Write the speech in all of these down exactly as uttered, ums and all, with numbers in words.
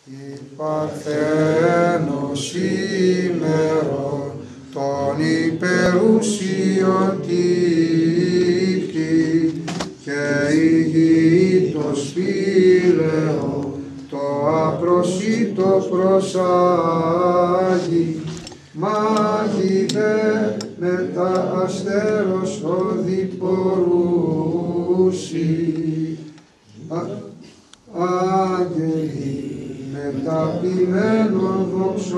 Η Παρθένος ημερών των υπερουσίων τύχη και η γη το σπήλαιο το απροσίτο προσάγει μάγειπε με τα αστέρος οδηπορούσι άγγελοι μεταπημένων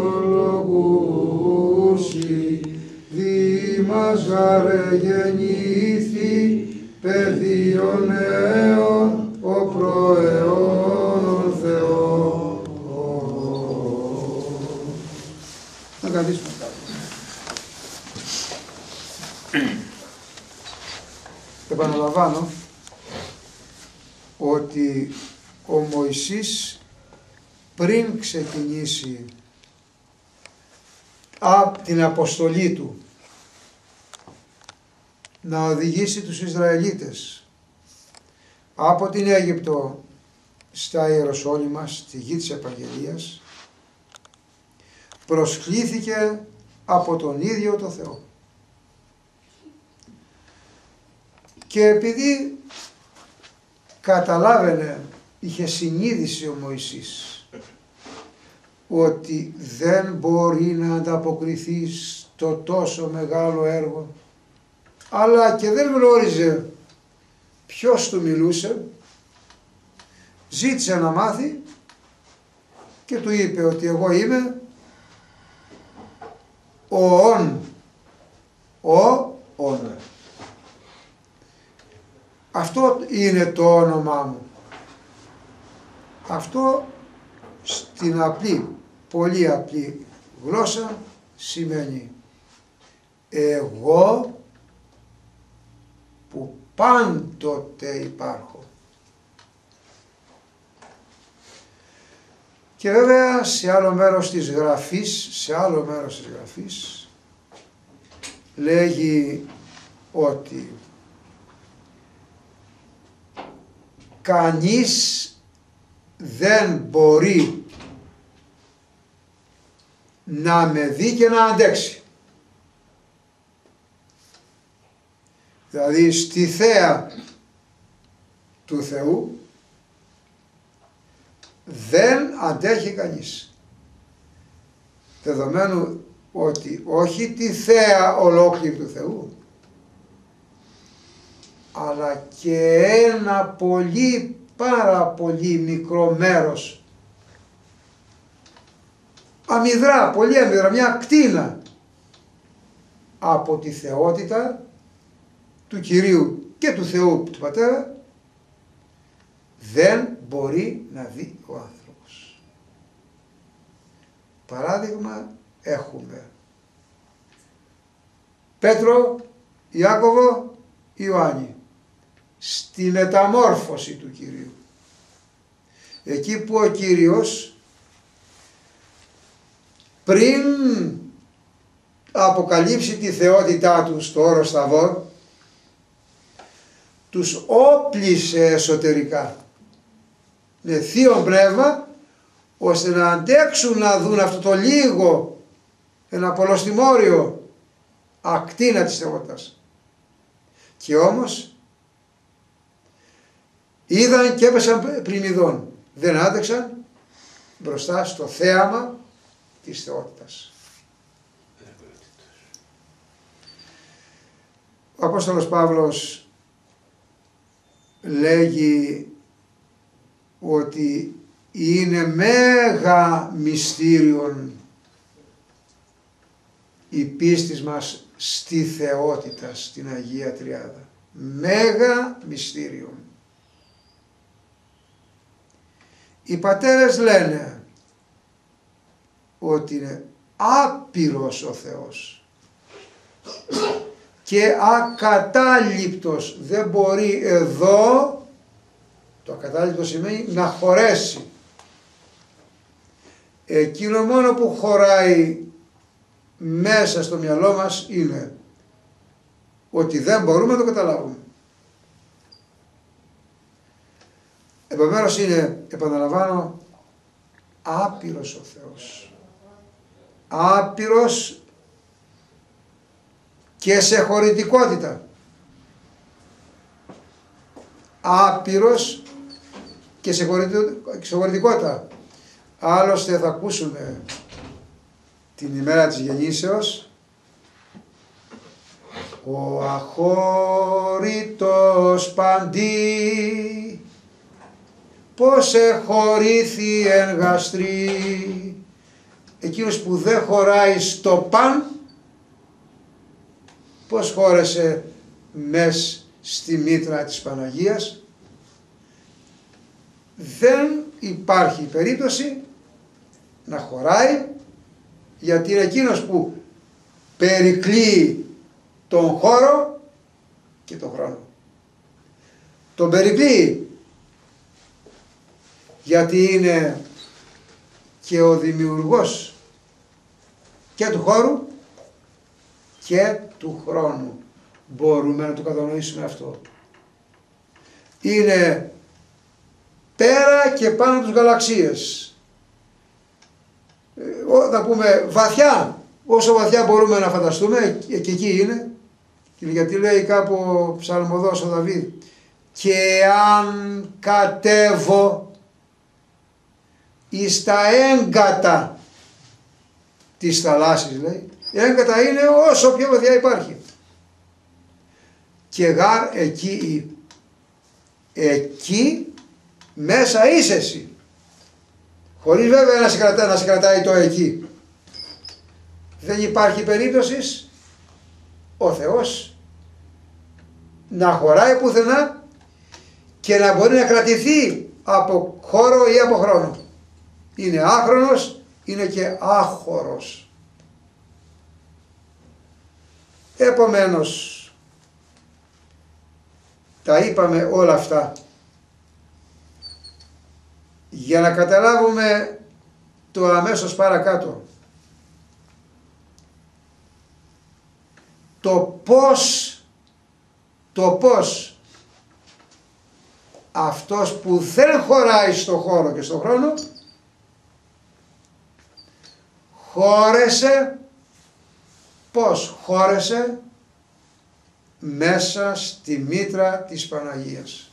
δοξολογούσι δήμας γαρε γεννήθη παιδίων αιών ο προαιώνων Θεό. Να καθίσουμε κάτω. Επαναλαμβάνω ότι ο Μωυσής πριν ξεκινήσει από την αποστολή του να οδηγήσει τους Ισραηλίτες από την Αίγυπτο στα Ιεροσόλυμα, στη γη της Επαγγελίας, προσκλήθηκε από τον ίδιο το Θεό. Και επειδή καταλάβαινε, είχε συνείδηση ο Μωυσής ότι δεν μπορεί να ανταποκριθεί στο τόσο μεγάλο έργο, αλλά και δεν γνώριζε ποιος του μιλούσε, ζήτησε να μάθει και του είπε ότι εγώ είμαι ο Ον, ο Ον. Αυτό είναι το όνομά μου. Αυτό στην απλή, πολύ απλή γλώσσα σημαίνει εγώ που πάντοτε υπάρχω. Και βέβαια σε άλλο μέρος της γραφής, σε άλλο μέρος της γραφής λέγει ότι κανείς δεν μπορεί να με δει και να αντέξει. Δηλαδή στη θέα του Θεού δεν αντέχει κανείς. Δεδομένου ότι όχι τη θέα ολόκληρη του Θεού, αλλά και ένα πολύ πάρα πολύ μικρό μέρος, αμυδρά, πολύ αμυδρά, μια κτίνα από τη θεότητα του Κυρίου και του Θεού του Πατέρα, δεν μπορεί να δει ο άνθρωπος. Παράδειγμα έχουμε Πέτρο, Ιάκωβο, Ιωάννη στη μεταμόρφωση του Κυρίου. Εκεί που ο Κύριος πριν αποκαλύψει τη θεότητά του στο όρος Ταβόρ, τους όπλησε εσωτερικά με θείο πνεύμα, ώστε να αντέξουν να δουν αυτό το λίγο, ένα πολλοστιμόριο ακτίνα της θεότητας. Και όμως είδαν και έπεσαν πριμηδών. Δεν άντεξαν μπροστά στο θέαμα της θεότητας. Ο Απόστολος Παύλος λέγει ότι είναι μέγα μυστήριον η πίστη μας στη θεότητα, στην Αγία Τριάδα. Μέγα μυστήριον. Οι πατέρες λένε ότι είναι άπειρος ο Θεός και ακατάληπτος. Δεν μπορεί εδώ, το ακατάληπτο σημαίνει να χωρέσει. Εκείνο μόνο που χωράει μέσα στο μυαλό μας είναι ότι δεν μπορούμε να το καταλάβουμε. Επομένως είναι, επαναλαμβάνω, άπειρος ο Θεός. Άπειρος και σε χωρητικότητα. Άπειρος και σε χωρητικότητα. Άλλωστε θα ακούσουμε την ημέρα της γεννήσεως, ο αχώρητος παντί, πως εχωρήθη εν γαστρή. Εκείνος που δεν χωράει στο παν, πως χώρεσε μες στη μήτρα της Παναγίας. Δεν υπάρχει περίπτωση να χωράει, γιατί είναι εκείνος που περικλείει τον χώρο και τον χρόνο. Τον περικλείει γιατί είναι και ο δημιουργός και του χώρου και του χρόνου. Μπορούμε να το κατανοήσουμε αυτό. Είναι πέρα και πάνω από τις γαλαξίες. Να πούμε βαθιά, όσο βαθιά μπορούμε να φανταστούμε, και εκεί είναι. Γιατί λέει κάπου ο ψαλμοδός ο Δαβίδ, και αν κατέβω εις τα έγκατα της θαλάσσης, λέει. Η έγκατα είναι όσο πιο βαθιά υπάρχει. Και γάρ εκεί, εκεί μέσα είσαι εσύ. Χωρίς βέβαια να σε, κρατά, να σε κρατάει το εκεί. Δεν υπάρχει περίπτωση ο Θεός να χωράει πουθενά και να μπορεί να κρατηθεί από χώρο ή από χρόνο. Είναι άχρονος, είναι και άχωρος. Επομένως, τα είπαμε όλα αυτά για να καταλάβουμε το αμέσως παρακάτω. Το πώς, το πώς αυτός που δεν χωράει στο χώρο και στο χρόνο χώρεσε, πώς χώρεσε μέσα στη μήτρα της Παναγίας.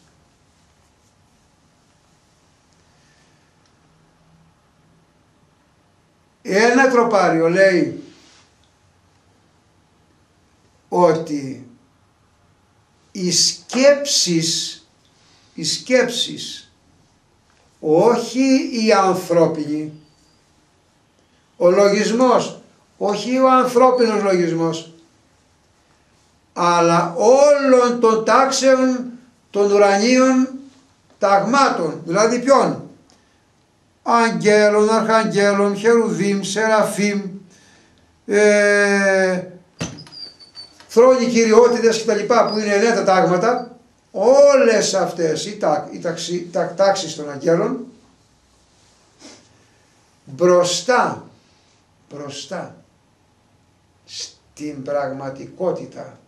Ένα τροπάριο λέει ότι οι σκέψεις, οι σκέψεις, όχι οι ανθρώπινοι, ο λογισμός, όχι ο ανθρώπινος λογισμός, αλλά όλων των τάξεων των ουρανίων ταγμάτων, δηλαδή ποιον? Αγγέλων, αρχαγγέλων, χερουβίμ, σεραφίμ, ε, θρόνοι, κυριότητες κτλ. Που είναι εννέα τα τάγματα, όλες αυτές οι, τα, οι ταξι, τα, τάξεις των αγγέλων μπροστά, μπροστά στην πραγματικότητα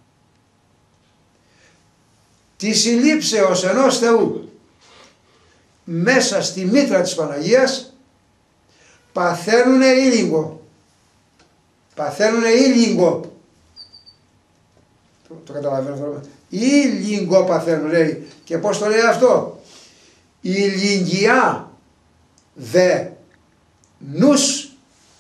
της συλλήψεως ενός Θεού μέσα στη μήτρα της Παναγίας παθαίνουνε ήλιγκο. Παθαίνουνε ήλιγκο. Το, το καταλαβαίνω αυτό. Ήλιγκο παθαίνουν, λέει. Και πώς το λέει αυτό? Ηλιγκιά δε νους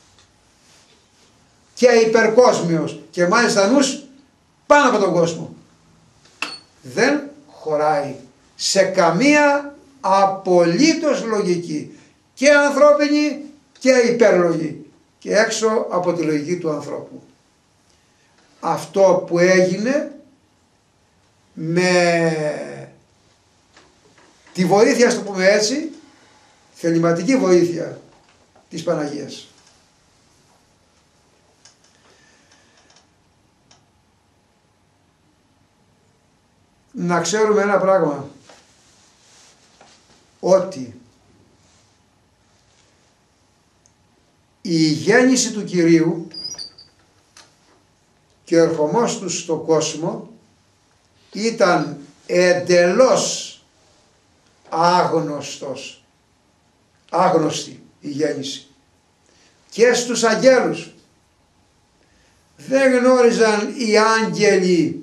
και υπερκόσμιος. Και μάλιστα νους πάνω από τον κόσμο. Δεν χωράει σε καμία απολύτως λογική, και ανθρώπινη και υπέρλογη, και έξω από τη λογική του ανθρώπου. Αυτό που έγινε με τη βοήθεια, στο πούμε έτσι, θεληματική βοήθεια της Παναγίας. Να ξέρουμε ένα πράγμα, ότι η γέννηση του Κυρίου και ο ερχομός του στον κόσμο ήταν εντελώς άγνωστος, άγνωστη. η γέννηση. Και στους αγγέλους. Δεν γνώριζαν οι άγγελοι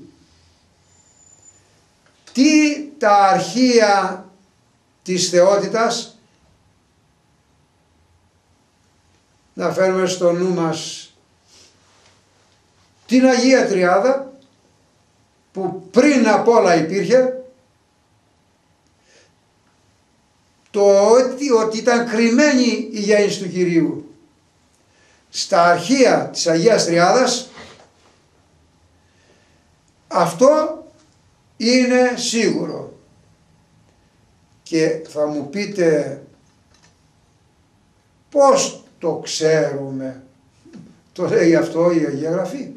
τι τα αρχεία της θεότητας. Να φέρουμε στο νου μας την Αγία Τριάδα που πριν απ' όλα υπήρχε, το ότι, ότι ήταν κρυμμένη η γέννηση του Κυρίου στα αρχεία της Αγίας Τριάδας. Αυτό είναι σίγουρο. Και θα μου πείτε πώς το ξέρουμε? Το λέει αυτό η Αγία Γραφή.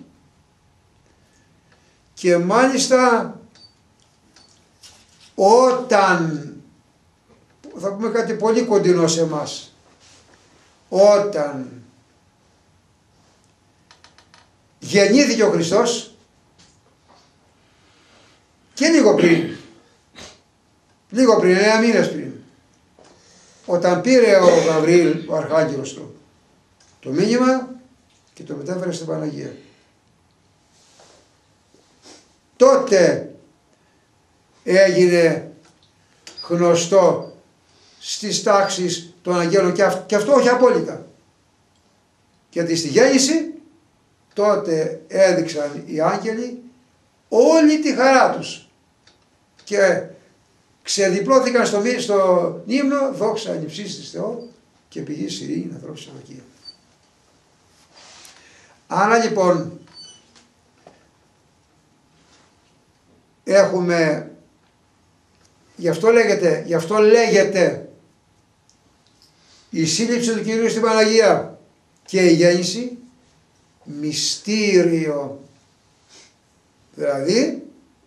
Και μάλιστα όταν, θα πούμε κάτι πολύ κοντινό σε εμάς, όταν γεννήθηκε ο Χριστός και λίγο πριν, λίγο πριν, εννέα μήνες πριν, όταν πήρε ο Γαβριήλ, ο Αρχάγγελος του, το μήνυμα και το μετέφερε στην Παναγία, τότε έγινε γνωστό στις τάξεις των αγγέλων, και, αυ- και αυτό όχι απόλυτα. Γιατί στη γέννηση τότε έδειξαν οι άγγελοι όλη τη χαρά τους και ξεδιπλώθηκαν στο, στο ύμνο «Δόξα ανυψής της Θεό και πηγής ειρήνη ανθρώπους ευδοκία». Άρα λοιπόν έχουμε, γι' αυτό λέγεται, γι' αυτό λέγεται η σύλληψη του Κυρίου στην Παναγία και η γέννηση μυστήριο, δηλαδή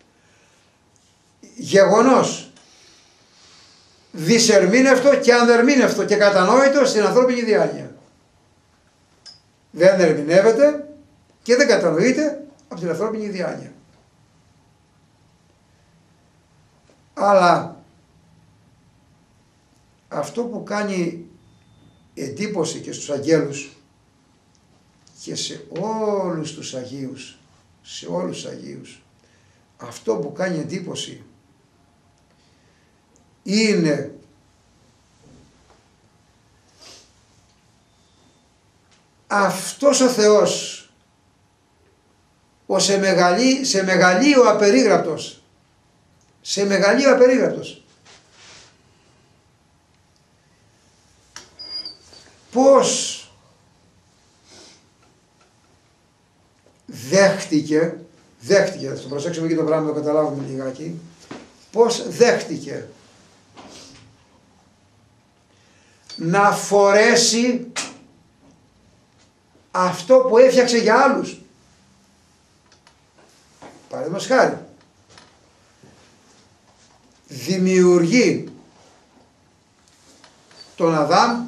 γεγονός δυσερμήνευτο και ανερμήνευτο και κατανόητο στην ανθρώπινη διάνοια. Δεν ερμηνεύεται και δεν κατανοείται από την ανθρώπινη διάνοια. Αλλά αυτό που κάνει εντύπωση και στους αγγέλους και σε όλους τους Αγίους, σε όλους τους Αγίους, αυτό που κάνει εντύπωση είναι αυτός ο Θεός, ο σε, μεγαλύ, σε μεγαλείο απερίγραπτος, σε μεγαλείο απερίγραπτος, πώς δέχτηκε, δέχτηκε, θα το προσέξουμε και το πράγμα, το καταλάβουμε λιγάκι, πώς δέχτηκε να φορέσει αυτό που έφτιαξε για άλλους. Παραδείγματος χάρη, δημιουργεί τον Αδάμ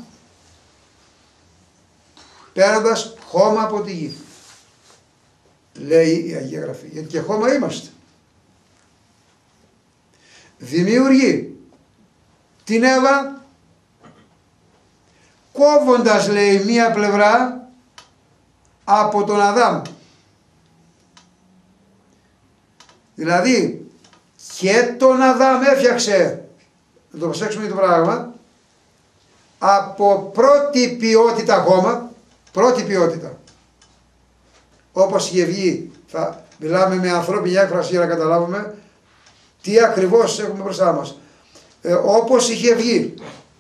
παίρνοντας χώμα από τη γη. Λέει η Αγία Γραφή, γιατί και χώμα είμαστε. Δημιουργεί την Εύα κόβοντας, λέει, μία πλευρά από τον Αδάμ. Δηλαδή και τον Αδάμ έφτιαξε, να το προσέξουμε το πράγμα, από πρώτη ποιότητα χώμα, πρώτη ποιότητα. Όπως είχε βγει, θα μιλάμε με ανθρώπινη έκφραση για να καταλάβουμε τι ακριβώς έχουμε μπροστά μας. Ε, όπως είχε βγει,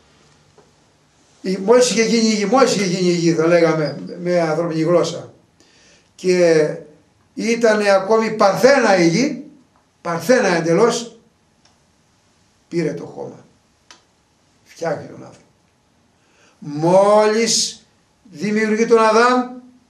μόλις είχε γίνει η γη, μόλις είχε γίνει η γη, θα λέγαμε με ανθρώπινη γλώσσα, και ήταν ακόμη παρθένα η γη, παρθένα εντελώς, πήρε το χώμα, φτιάχνει τον άνθρωπο. Μόλις δημιουργεί τον Αδάμ,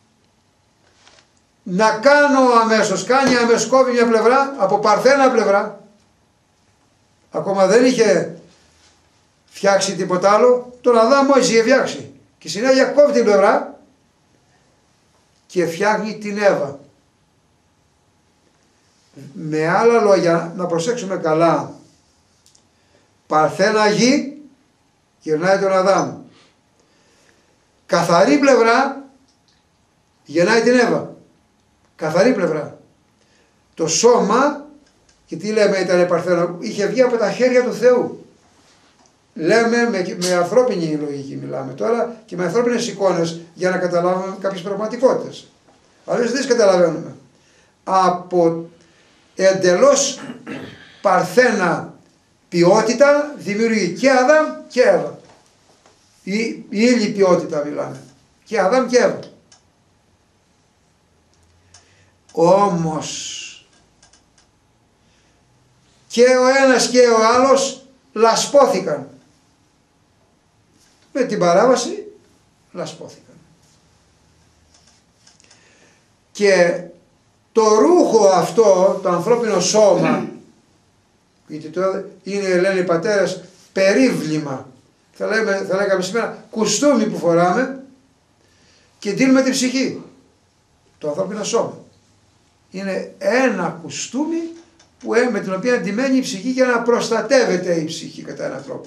να κάνω αμέσως, κάνει αμέσως, κόβει μια πλευρά, από παρθένα πλευρά, ακόμα δεν είχε φτιάξει τίποτα άλλο, τον Αδάμ μόλις είχε φτιάξει, και συνέχεια κόβει την πλευρά και φτιάχνει την Εύα. Με άλλα λόγια, να προσέξουμε καλά, παρθένα γη γυρνάει τον Αδάμ, καθαρή πλευρά γεννάει την Εύα. Καθαρή πλευρά. Το σώμα, και τι λέμε ήταν παρθένο, είχε βγει από τα χέρια του Θεού. Λέμε με, με ανθρώπινη λογική μιλάμε τώρα και με ανθρώπινες εικόνες για να καταλάβουμε κάποιες πραγματικότητες. Αλλιώς δεν τις καταλαβαίνουμε. Από εντελώς παρθένα ποιότητα δημιουργεί και Αδάμ και Εύα. Η, η ύλη ποιότητα μιλάμε. Και Αδάμ και Εύα. Όμως και ο ένας και ο άλλος λασπώθηκαν. Με την παράβαση λασπώθηκαν. Και το ρούχο αυτό, το ανθρώπινο σώμα, γιατί το είναι, λένε οι πατέρες, περίβλημα. Θα, λέμε, θα λέγαμε σήμερα κουστούμι που φοράμε και δίνουμε την ψυχή. Το ανθρώπινο σώμα. Είναι ένα κουστούμι που, με την οποία αντιμένει η ψυχή για να προστατεύεται η ψυχή κατά έναν τρόπο.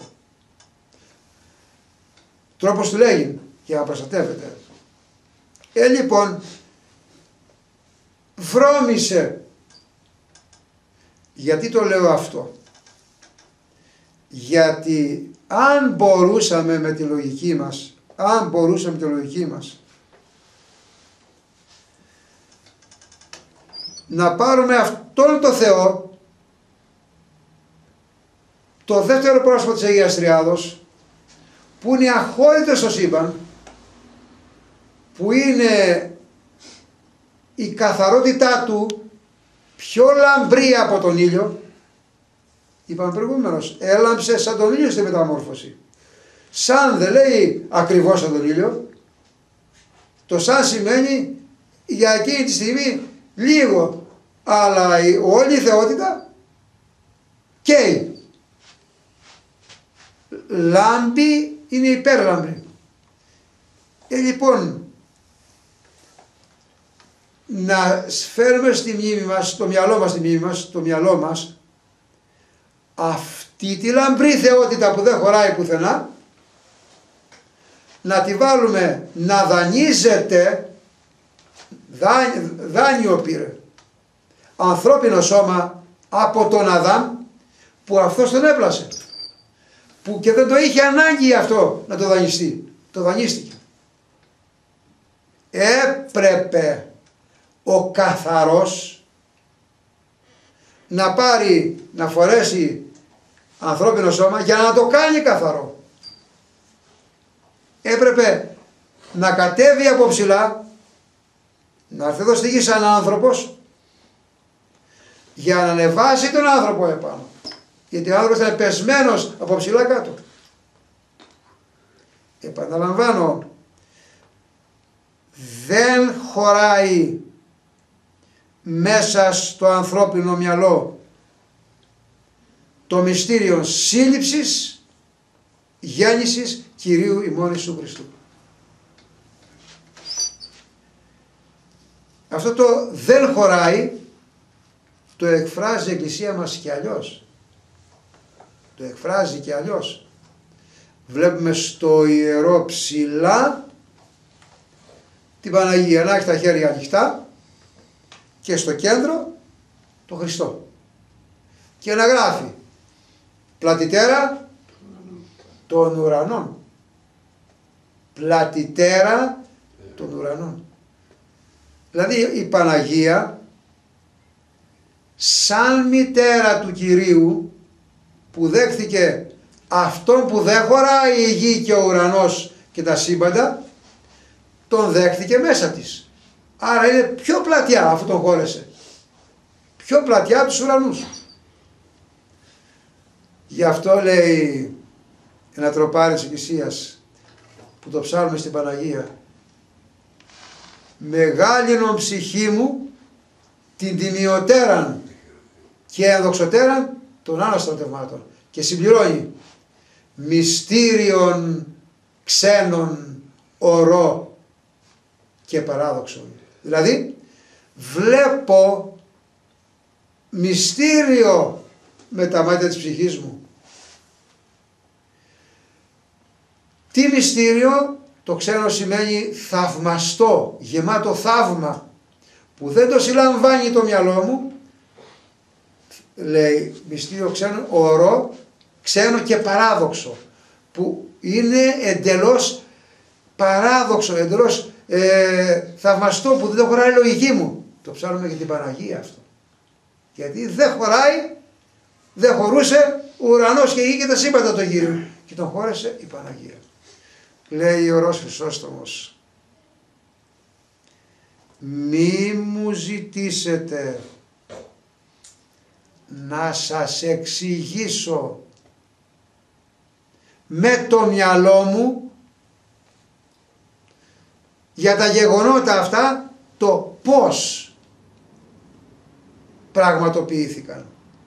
Τρόπος του λέγει, για να προστατεύεται. Ε, λοιπόν, βρώμησε. Γιατί το λέω αυτό? Γιατί αν μπορούσαμε με τη λογική μας, αν μπορούσαμε με τη λογική μας να πάρουμε αυτόν τον Θεό, το δεύτερο πρόσωπο της Αγίας Τριάδος, που είναι αχώρητος στο σύμπαν, που είναι η καθαρότητά του πιο λαμπρή από τον ήλιο. Είπαμε προηγούμενος, έλαμψε σαν τον ήλιο στη μεταμόρφωση. Σαν δεν λέει ακριβώς σαν τον ήλιο. Το σαν σημαίνει για εκείνη τη στιγμή λίγο, αλλά η όλη η θεότητα καίει. Λάμπει είναι υπέρλαμπρη. Ε, λοιπόν, να φέρουμε στη μνήμη μας, στο μυαλό μας, στη μνήμη μας, το μυαλό μας, αυτή τη λαμπρή θεότητα που δεν χωράει πουθενά, να τη βάλουμε να δανείζεται, δάνει, δάνειο πήρε, ανθρώπινο σώμα από τον Αδάμ, που αυτός τον έπλασε, που και δεν το είχε ανάγκη αυτό να το δανειστεί, το δανείστηκε. Έπρεπε ο καθαρός να πάρει, να φορέσει ανθρώπινο σώμα για να το κάνει καθαρό. Έπρεπε να κατέβει από ψηλά, να έρθει εδώ στη γη σαν άνθρωπος, για να ανεβάσει τον άνθρωπο επάνω. Γιατί ο άνθρωπος ήταν πεσμένος από ψηλά κάτω. Επαναλαμβάνω, δεν χωράει μέσα στο ανθρώπινο μυαλό το μυστήριο σύλληψης, γέννησης Κυρίου ημών Ιησού Χριστού. Αυτό το δεν χωράει το εκφράζει η Εκκλησία μας και αλλιώς. Το εκφράζει και αλλιώς. Βλέπουμε στο ιερό ψηλά την Παναγία να έχει τα χέρια ανοιχτά και στο κέντρο το Χριστό. Και να γράφει πλατιτέρα των ουρανών. Πλατιτέρα των ουρανών. Δηλαδή η Παναγία σαν μητέρα του Κυρίου που δέχθηκε αυτόν που δεν χωράει η γη και ο ουρανός και τα σύμπαντα, τον δέχθηκε μέσα της. Άρα είναι πιο πλατιά αφού τον χώρεσε. Πιο πλατιά από τους ουρανούς. Γι' αυτό λέει ένα τροπάρι της Εκκλησίας που το ψάλουμε στην Παναγία, μεγάλινον ψυχή μου την τιμιωτέραν και ενδοξωτέραν των άλλων στρατευμάτων, και συμπληρώνει μυστήριον ξένων ορό και παράδοξον. Δηλαδή βλέπω μυστήριο με τα μάτια της ψυχής μου. Τι μυστήριο? Το ξένο σημαίνει θαυμαστό, γεμάτο θαύμα, που δεν το συλλαμβάνει το μυαλό μου, λέει μυστήριο ξένο, ορό, ξένο και παράδοξο, που είναι εντελώς παράδοξο, εντελώς ε, θαυμαστό, που δεν το χωράει η λογική μου. Το ψάχνουμε για την Παναγία αυτό. Γιατί δεν χωράει, δεν χωρούσε ο ουρανός και η γη και τα σύμπαντα τον Κύριο. Και τον χώρεσε η Παναγία. Λέει ο Ορός Χρυσόστομος, μη μου ζητήσετε να σας εξηγήσω με το μυαλό μου για τα γεγονότα αυτά το πώς πραγματοποιήθηκαν.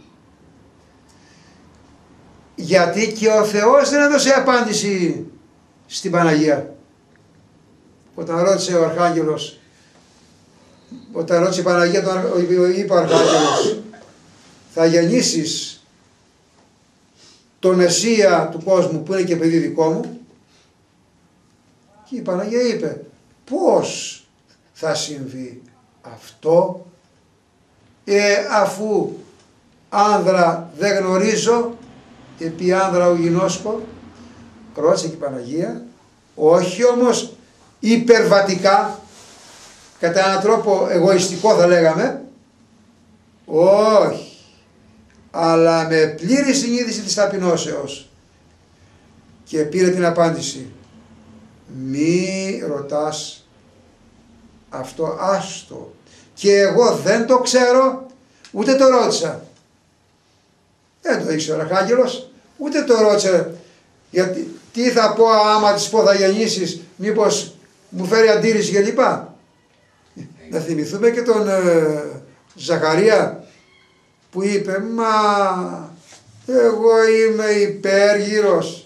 Γιατί και ο Θεός δεν έδωσε απάντηση στην Παναγία. Όταν ρώτησε ο Αρχάγγελος, όταν ρώτησε η Παναγία, τον, είπε ο Αρχάγγελος, θα γεννήσεις τον Μεσσία του κόσμου που είναι και παιδί δικό μου. Και η Παναγία είπε, πώς θα συμβεί αυτό, ε, αφού άνδρα δεν γνωρίζω, επί άνδρα ο γινώσκω. Ρώτησε και η Παναγία, όχι όμως υπερβατικά, κατά έναν τρόπο εγωιστικό θα λέγαμε, όχι, αλλά με πλήρη συνείδηση της ταπεινώσεως. Και πήρε την απάντηση, μη ρωτάς αυτό, άστο. Και εγώ δεν το ξέρω, ούτε το ρώτησα. Δεν το ήξερε ο Αρχάγγελος, ούτε το ρώτησε, γιατί τι θα πω άμα της πω θα γεννήσεις, μήπως μου φέρει αντίρρηση κλπ. Να θυμηθούμε και τον ε, Ζαχαρία που είπε, μα εγώ είμαι υπέργυρος,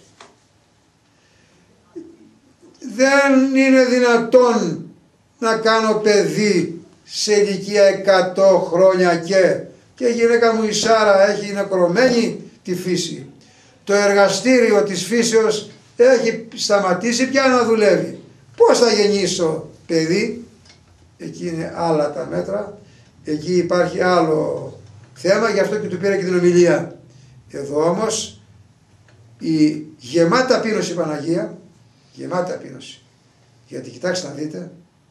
δεν είναι δυνατόν να κάνω παιδί σε ηλικία εκατό χρόνια και και η γυναίκα μου η Σάρα έχει νεκρωμένη τη φύση. Το εργαστήριο της φύσεως έχει σταματήσει πια να δουλεύει. Πώς θα γεννήσω παιδί? Εκεί είναι άλλα τα μέτρα, εκεί υπάρχει άλλο θέμα, γι' αυτό και του πήρα και την ομιλία. Εδώ όμως η γεμάτη ταπείνωση Παναγία, γεμάτη ταπείνωση, γιατί κοιτάξτε να δείτε,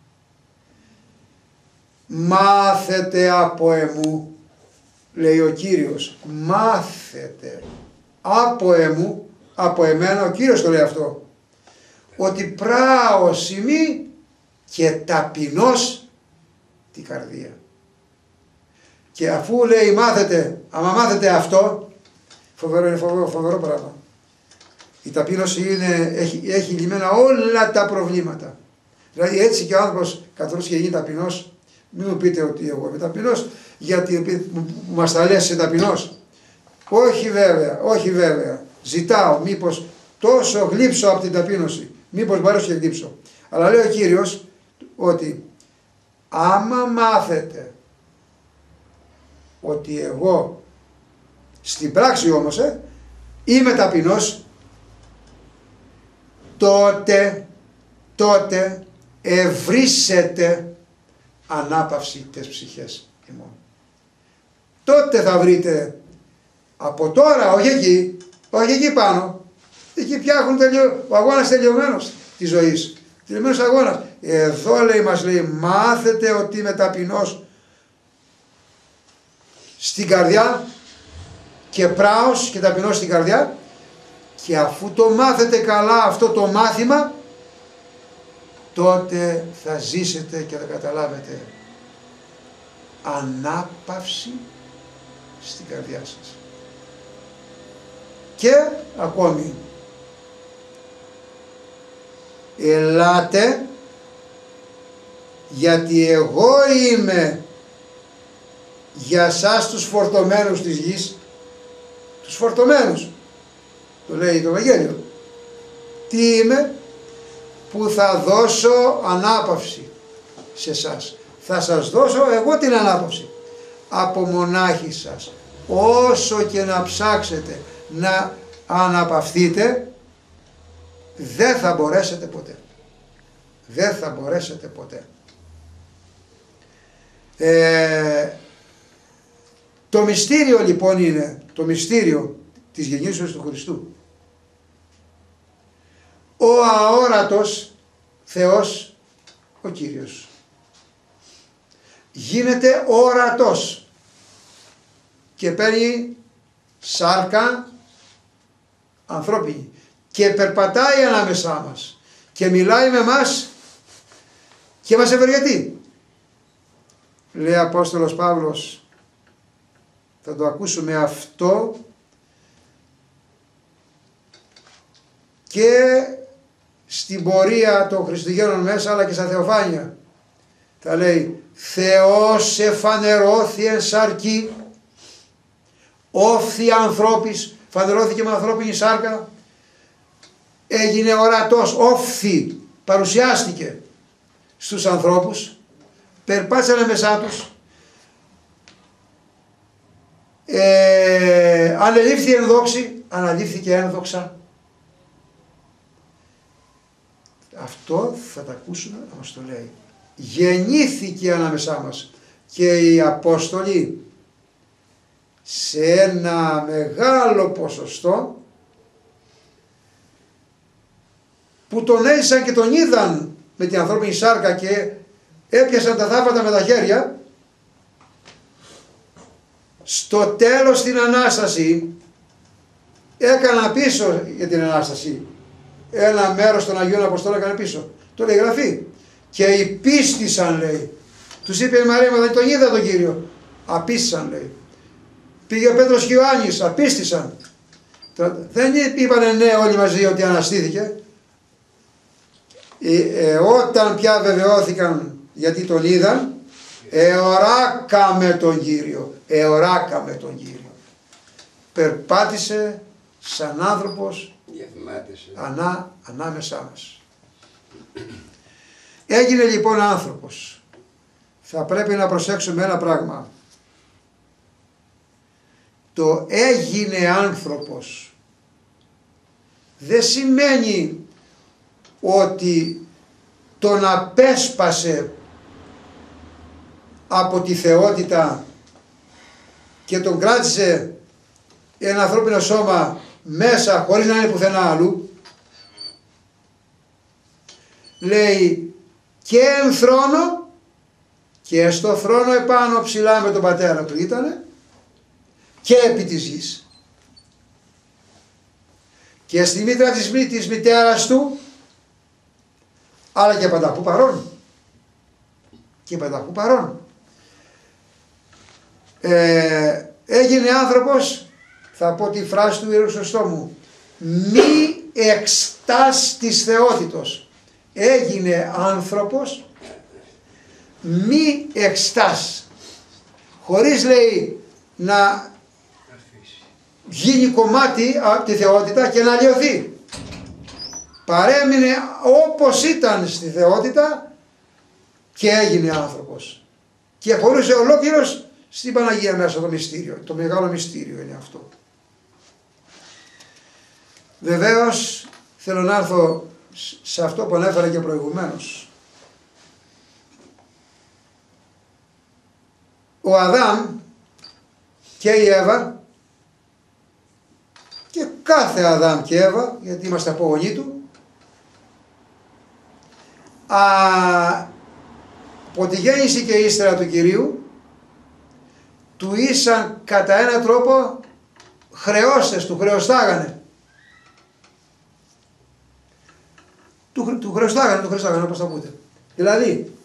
μάθετε από εμού, λέει ο Κύριος, μάθετε από εμού, από εμένα, ο Κύριος το λέει αυτό, ότι πράος ημί και ταπεινός τη καρδία. Και αφού λέει μάθετε, άμα μάθετε αυτό, φοβερό είναι, φοβερό, φοβερό πράγμα. Η ταπείνωση είναι, έχει, έχει λυμμένα όλα τα προβλήματα. Δηλαδή έτσι και ο άνθρωπος καθώς και γίνει ταπεινός, μην μου πείτε ότι εγώ είμαι ταπεινός, γιατί μας τα λες είσαι ταπεινός. Όχι βέβαια, όχι βέβαια. Ζητάω μήπως τόσο γλύψω από την ταπείνωση, μήπως μπορέσω και γλύψω. Αλλά λέει ο Κύριος ότι άμα μάθετε ότι εγώ στην πράξη όμως ε, είμαι ταπεινός, τότε, τότε ευρύσετε ανάπαυση τις ψυχές ημών. Τότε θα βρείτε από τώρα, όχι εκεί, όχι εκεί πάνω, εκεί πια έχουν τελειώ, ο αγώνας τελειωμένος της ζωής, τελειωμένος αγώνας. Εδώ λέει, μας λέει, μάθετε ότι είμαι ταπεινός στην καρδιά και πράος και ταπεινός στην καρδιά, και αφού το μάθετε καλά αυτό το μάθημα, τότε θα ζήσετε και θα καταλάβετε ανάπαυση στην καρδιά σας. Και ακόμη, ελάτε γιατί εγώ είμαι για σας τους φορτωμένους της γης, τους φορτωμένους, το λέει το Ευαγγέλιο. Τι είμαι? Που θα δώσω ανάπαυση σε εσάς. Θα σας δώσω εγώ την ανάπαυση. Από μονάχοι σας, όσο και να ψάξετε να αναπαυθείτε, δεν θα μπορέσετε ποτέ. Δεν θα μπορέσετε ποτέ. Ε, το μυστήριο λοιπόν είναι, το μυστήριο της γεννήσεως του Χριστού. Ο αόρατος Θεός, ο Κύριος, γίνεται ορατός και παίρνει σάρκα ανθρώπινη και περπατάει ανάμεσά μας και μιλάει με μας και μας ευεργετεί. Λέει ο Απόστολος Παύλος, θα το ακούσουμε αυτό και στην πορεία των Χριστουγέννων μέσα, αλλά και στα Θεοφάνεια. Θα λέει, Θεός εφανερώθη εν σαρκή, όφθη ανθρώπης, φανερώθηκε με ανθρώπινη σάρκα, έγινε ορατός, όφθη, παρουσιάστηκε στους ανθρώπους, περπάτσανε μεσά τους, ε, ανελήφθη εν δόξη, αναλήφθηκε ένδοξα. Αυτό θα τα ακούσουμε να μας το λέει. Γεννήθηκε ανάμεσά μας και οι Απόστολοι σε ένα μεγάλο ποσοστό που τον έζησαν και τον είδαν με την ανθρώπινη σάρκα και έπιασαν τα θαύματα με τα χέρια, στο τέλος στην Ανάσταση έκαναν πίσω για την Ανάσταση. Ένα μέρος των Αγίων Αποστόλων έκανε πίσω. Το λέει Γραφή. Και υπίστησαν, λέει. Τους είπε η Μαρία, μα δεν τον είδα τον Κύριο. Απίστησαν, λέει. Πήγε ο Πέτρος και ο Ιωάννης, απίστησαν. Δεν είπανε ναι όλοι μαζί ότι αναστήθηκε. Ε, ε, όταν πια βεβαιώθηκαν γιατί τον είδαν, εωράκαμε τον Κύριο. Εωράκαμε τον Κύριο. Περπάτησε σαν άνθρωπος ανά, ανάμεσά μας. Έγινε λοιπόν άνθρωπος. Θα πρέπει να προσέξουμε ένα πράγμα. Το έγινε άνθρωπος δεν σημαίνει ότι τον απέσπασε από τη θεότητα και τον κράτησε ένα ανθρώπινο σώμα μέσα χωρίς να είναι πουθενά αλλού. Λέει και εν θρόνο και στο θρόνο επάνω ψηλά με τον πατέρα του ήτανε και επί της γης. Και στη μήτρα της, της μητέρας του, αλλά και πανταχού παρών. Και πανταχού παρών. Ε, έγινε άνθρωπος, θα πω τη φράση του Ιερού Χρυσοστόμου, μη εξτάς της θεότητος. Έγινε άνθρωπος μη εξτάς. Χωρίς, λέει, να γίνει κομμάτι από τη θεότητα και να λιωθεί. Παρέμεινε όπως ήταν στη θεότητα και έγινε άνθρωπος. Και χωρούσε ολόκληρος στην Παναγία μέσα το μυστήριο. Το μεγάλο μυστήριο είναι αυτό. Βεβαίως θέλω να έρθω σε αυτό που ανέφερα και προηγουμένως. Ο Αδάμ και η Εύα και κάθε Αδάμ και Εύα, γιατί είμαστε απογονοί του, α, από τη γέννηση και ύστερα του Κυρίου του ήσαν κατά έναν τρόπο χρεώστες, του χρεωστάγανε. Του, του χρεωστάγανε, του χρεωστάγανε όπως θα πούτε. Δηλαδή,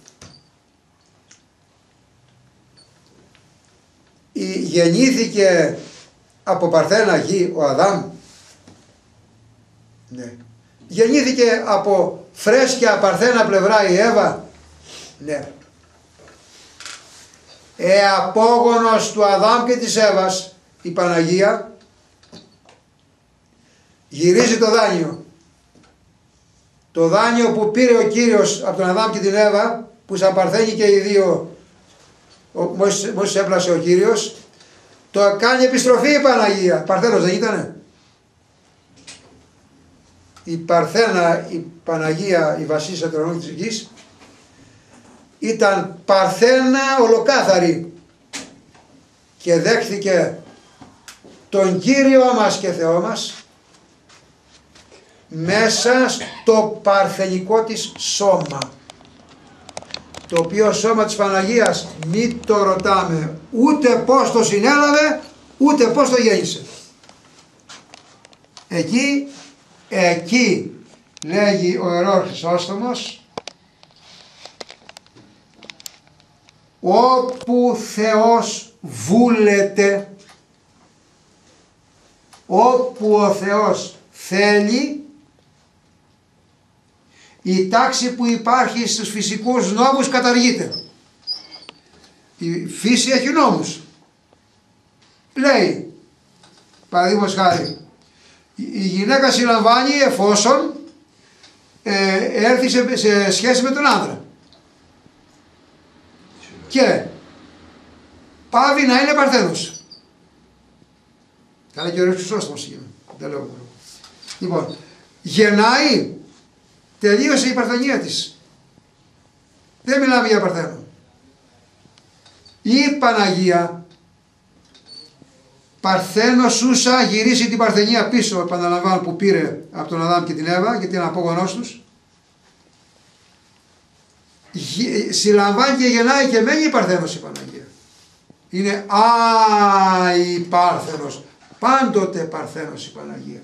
η, γεννήθηκε από παρθένα γη ο Αδάμ. Ναι. Γεννήθηκε από φρέσκια παρθένα πλευρά η Εύα. Ναι. Ε, απόγονος του Αδάμ και της Εύας, η Παναγία, γυρίζει το δάνειο. Το δάνειο που πήρε ο Κύριος από τον Αδάμ και την Εύα, που σαν παρθένει και οι δύο, μόλις έπλασε ο Κύριος, το κάνει επιστροφή η Παναγία. Παρθένος δεν ήτανε? η Παρθένα, η Παναγία, η βασίλισσα του ουρανού και της γης, ήταν Παρθένα ολοκάθαρη και δέχθηκε τον Κύριο μας και Θεό μας μέσα στο παρθενικό της σώμα, το οποίο σώμα της Παναγίας μη το ρωτάμε ούτε πως το συνέλαβε ούτε πως το γέννησε. Εκεί, εκεί λέγει ο Ιερός Χρυσόστομος, όπου Θεός βούλεται, όπου ο Θεός θέλει, η τάξη που υπάρχει στους φυσικούς νόμους καταργείται. Η φύση έχει νόμους. Λέει, παραδείγματος χάρη, η γυναίκα συλλαμβάνει εφόσον ε, έρθει σε, σε σχέση με τον άντρα και πάβει να είναι παρθένος. Καλά και ο Ιερός Χρυσόστομος, δεν λέω. Λοιπόν, γεννάει, τελείωσε η παρθενία της. Δεν μιλάμε για παρθένο. Η Παναγία Παρθένο Σούσα γυρίσει την παρθενία πίσω, επαναλαμβάνω, που πήρε από τον Αδάμ και την Εύα, γιατί είναι απόγονός τους. Συλλαμβάνει και γεννάει και μένει η Παρθένος η Παναγία. Είναι άι Πάρθενος, πάντοτε Παρθένος η Παναγία.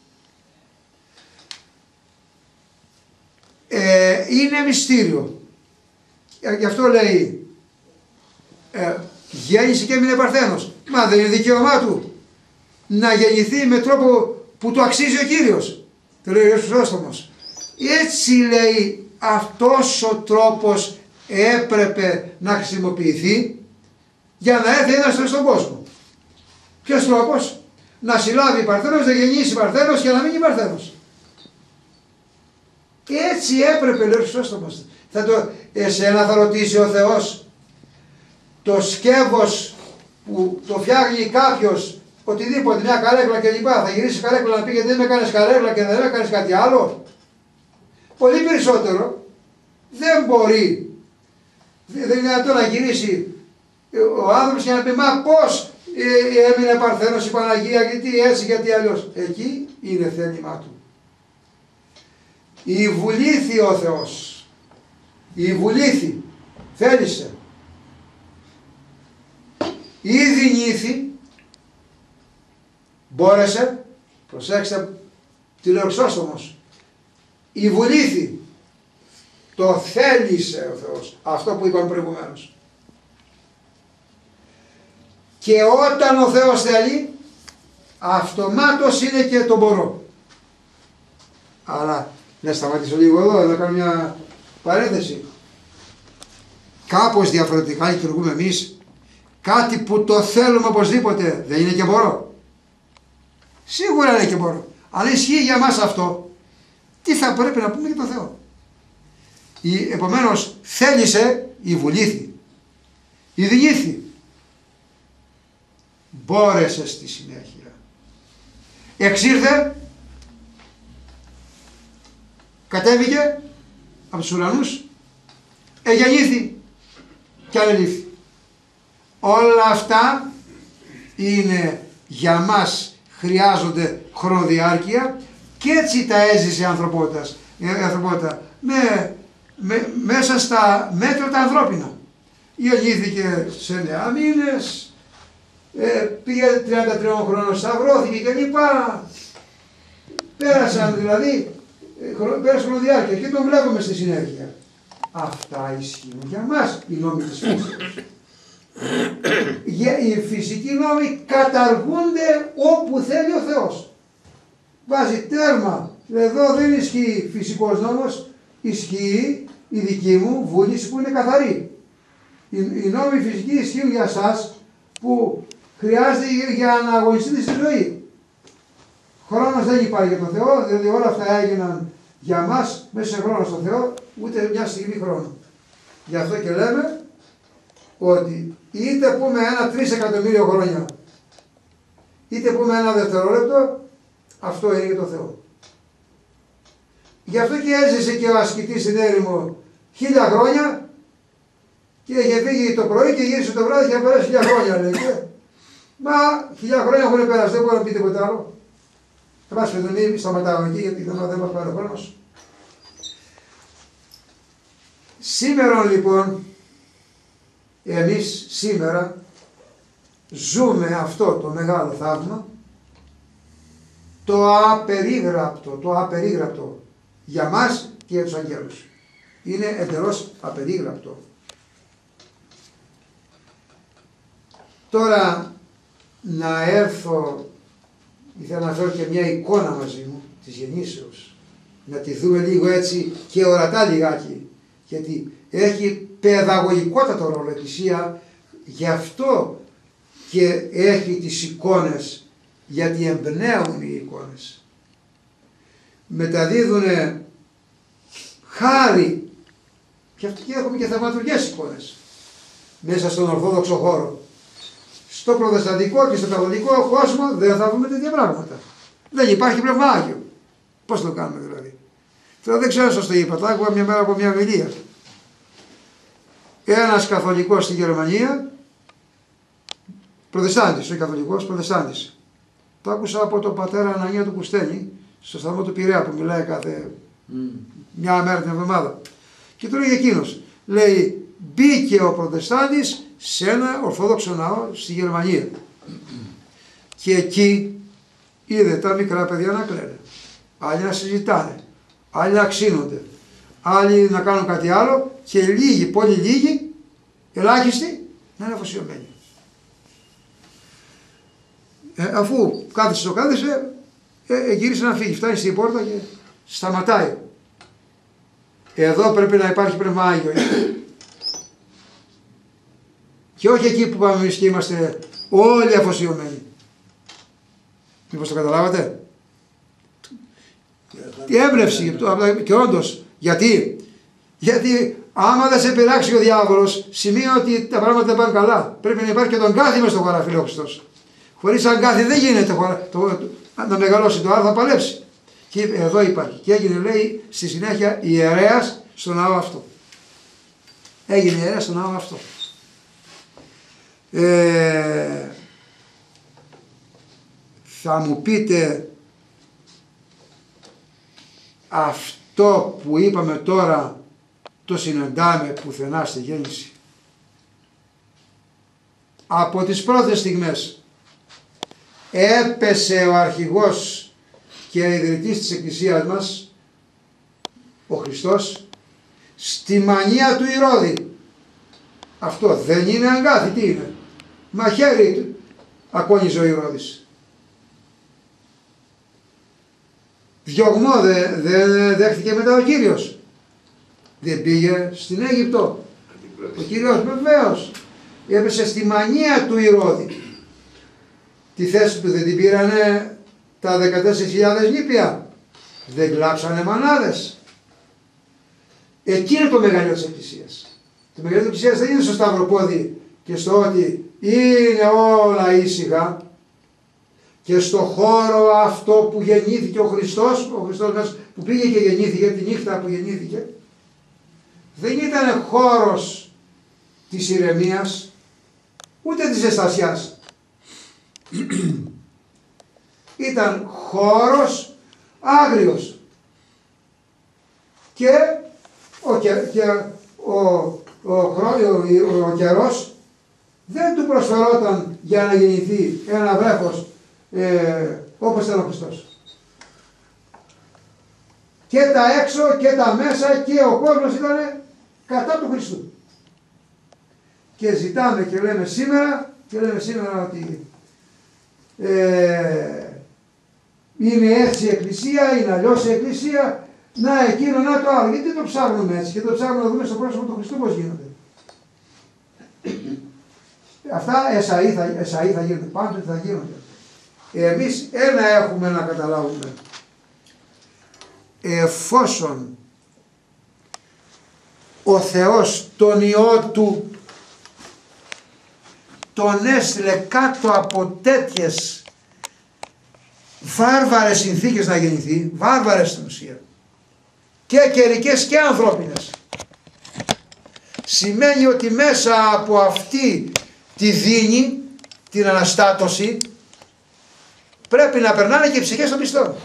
Ε, είναι μυστήριο. Γι' αυτό λέει ε, γέννησε και έμεινε Παρθένος. Μα δεν είναι δικαίωμά του να γεννηθεί με τρόπο που του αξίζει ο Κύριος. Το λέει ο Ιερός Χρυσόστομος. Έτσι λέει, αυτός ο τρόπος έπρεπε να χρησιμοποιηθεί για να έρθει ένας στον κόσμο. Ποιος τρόπος? Να συλλάβει Παρθένος, να γεννήσει Παρθένος και να μείνει Παρθένος. Έτσι έπρεπε, λέει ο Χρυσόστομος. Θα το, εσένα θα ρωτήσει ο Θεός το σκεύος που το φτιάχνει κάποιος, οτιδήποτε, μια καρέκλα κλπ. Θα γυρίσει καρέκλα να πει γιατί δεν με κάνεις καρέκλα και δεν με κάνεις κάτι άλλο? Πολύ περισσότερο δεν μπορεί, δεν είναι δυνατόν να γυρίσει ο άνθρωπος και να πει μα πώς ε, έμεινε Παρθένος η Παναγία, γιατί έτσι, γιατί αλλιώς. Εκεί είναι θέλημά του. Η βουλήθη ο Θεός, η βουλήθη θέλησε, η δυνήθη μπόρεσε, προσέξτε τι λέει ο Χρυσόστομος, η βουλήθη το θέλησε ο Θεός, αυτό που είπαμε προηγουμένως. Και όταν ο Θεός θέλει, αυτομάτως είναι και το μπορώ. Αλλά να σταματήσω λίγο εδώ, να κάνω μια παρένθεση. Κάπως διαφορετικά λειτουργούμε εμείς. Κάτι που το θέλουμε οπωσδήποτε, δεν είναι και μπορώ? Σίγουρα είναι και μπορώ. Αλλά ισχύει για μας αυτό, τι θα πρέπει να πούμε για τον Θεό? Η, επομένως θέλησε, η βουλήθη, η δυνήθη, μπόρεσε στη συνέχεια. Εξήρθε, κατέβηκε από τους ουρανούς, εγεννήθη και ανελήφθη. Όλα αυτά είναι για μας, χρειάζονται χρονοδιάρκεια και έτσι τα έζησε η ανθρωπότητα, η ανθρωπότητα με, με, μέσα στα μέτρα τα ανθρώπινα. Γεννήθηκε σε εννέα μήνες, ε, πήγε τριάντα τριών χρόνων, σταυρώθηκε κλπ. Πέρασαν δηλαδή, πέρασε χρονοδιάρκεια και το βλέπουμε στη συνέχεια. Αυτά ισχύουν για μας, οι νόμοι της φύσης. Οι φυσικοί νόμοι καταργούνται όπου θέλει ο Θεός. Βάζει τέρμα. Εδώ δεν ισχύει φυσικός νόμος, ισχύει η δική μου βούληση που είναι καθαρή. Οι, οι νόμοι φυσικοί ισχύουν για σας που χρειάζεται για να αγωνιστείτε στη ζωή. Χρόνος δεν υπάρχει για τον Θεό, δηλαδή όλα αυτά έγιναν για μας μέσα σε χρόνο στον Θεό, ούτε μια στιγμή χρόνο. Γι' αυτό και λέμε ότι είτε πούμε ένα τρεις εκατομμύριο χρόνια, είτε πούμε ένα δευτερόλεπτο, αυτό είναι για το Θεό. Γι' αυτό και έζησε και ο ασκητής στην έρημο χίλια χρόνια και είχε φύγει το πρωί και γύρισε το βράδυ και θα περάσει χίλια χρόνια, λέει. Μα χίλια χρόνια έχουν περάσει, δεν μπορώ να πει τίποτα άλλο. Θα πας με τον ίδιο, σταματάω εκεί γιατί δεν μας πάρει ο χρόνος. Σήμερα λοιπόν, εμείς σήμερα ζούμε αυτό το μεγάλο θαύμα, το απερίγραπτο, το απερίγραπτο για μας και για τους αγγέλους. Είναι εντελώς απερίγραπτο. Τώρα να έρθω, ήθελα να φέρω και μια εικόνα μαζί μου της γεννήσεως, να τη δούμε λίγο έτσι και ορατά λιγάκι, γιατί έχει παιδαγωγικότατο ρόλο η Εκκλησία, γι' αυτό και έχει τις εικόνες, γιατί εμπνέουν οι εικόνες. Μεταδίδουν χάρη, και αυτό και έχουμε και θαυματουργές εικόνες μέσα στον Ορθόδοξο χώρο. Στο προτεσταντικό και στο καθολικό κόσμο δεν θα βρούμε τέτοια πράγματα. Δεν υπάρχει πνεύμα Άγιο. Πώς το κάνουμε δηλαδή? Τώρα δεν ξέρω σας το είπα, το άκουγα μια μέρα από μια ομιλία. Ένας καθολικός στη Γερμανία, προτεστάντης, όχι καθολικός, προτεστάντης. Το άκουσα από τον πατέρα Ανανία του Κουστένη, στο σταθμό του Πειραιά που μιλάει κάθε mm. μια μέρα την εβδομάδα. Και το λέει εκείνος, λέει, μπήκε ο προτεστάντης σε ένα ορθόδοξο ναό στη Γερμανία. Και εκεί είδε τα μικρά παιδιά να κλαίνε, άλλοι να συζητάνε, άλλοι να ξύνονται, άλλοι να κάνουν κάτι άλλο και λίγοι, πολύ λίγοι, ελάχιστοι, να είναι αφοσιωμένοι. Ε, αφού κάθισε το κάθισε, ε, γύρισε να φύγει, φτάνει στην πόρτα και σταματάει. Εδώ πρέπει να υπάρχει πνεύμα Άγιο. Και όχι εκεί που πάμε εμείς και είμαστε όλοι αφοσιωμένοι. Μήπως το καταλάβατε? Τι έμπνευση, και όντως, γιατί, γιατί άμα δεν σε πειράξει ο διάβολος, σημαίνει ότι τα πράγματα δεν πάνε καλά. Πρέπει να υπάρχει και τον αγκάθι μες στο χωράφι, ο Χριστός. Χωρίς αγκάθι δεν γίνεται το, το, το, να μεγαλώσει το άλλο, θα παλέψει. Και εδώ υπάρχει. Και έγινε, λέει, στη συνέχεια ιερέας στο ναό αυτό. Έγινε ιερέας στο ναό αυτό. Ε, θα μου πείτε, αυτό που είπαμε τώρα το συναντάμε πουθενά στη γέννηση? Από τις πρώτες στιγμές έπεσε ο αρχηγός και ιδρυτής της Εκκλησίας μας, ο Χριστός, στη μανία του Ηρώδη. Αυτό δεν είναι αγκάθι, τι είναι? Μαχαίρι του ακόνιζε ο Ηρώδης. Διωγμό δεν δε δέχτηκε μετά ο Κύριος? Δεν πήγε στην Αίγυπτο ο Κύριος? Βεβαίως. Έπεσε στη μανία του Ηρώδη. Τη θέση του δεν την πήρανε τα δεκατέσσερις χιλιάδες νήπια? Δεν κλάψανε μανάδες? Εκεί είναι το μεγαλείο της Εκκλησίας. Το μεγαλείο της Εκκλησίας δεν είναι στο σταυροπόδι και στο ότι είναι όλα ήσυχα και στο χώρο αυτό που γεννήθηκε ο Χριστός, ο Χριστός μας που πήγε και γεννήθηκε τη νύχτα που γεννήθηκε, δεν ήταν χώρος της ηρεμίας ούτε της ζεστασιάς. Ήταν χώρος άγριος και ο, και, και ο, ο, ο, ο καιρός δεν του προσφερόταν για να γεννηθεί ένα βρέφος ε, όπως ήταν ο Χριστός. Και τα έξω και τα μέσα και ο κόσμος ήταν κατά του Χριστού. Και ζητάμε και λέμε σήμερα και λέμε σήμερα ότι ε, είναι έτσι η Εκκλησία, είναι αλλιώς η Εκκλησία, να εκείνο, να το άλλο. Γιατί το ψάχνουμε έτσι και το ψάχνουμε να δούμε στο πρόσωπο του Χριστού πώς γίνονται. Αυτά εσαΐ θα, εσαΐ θα γίνονται, πάντοτε θα γίνονται. Εμείς ένα έχουμε να καταλάβουμε. Εφόσον ο Θεός τον Υιό Του τον έστειλε κάτω από τέτοιες βάρβαρες συνθήκες να γεννηθεί, βάρβαρες στην ουσία, και καιρικές και ανθρώπινες. Σημαίνει ότι μέσα από αυτή τη δίνη, την αναστάτωση, πρέπει να περνάνε και οι ψυχές των πιστών.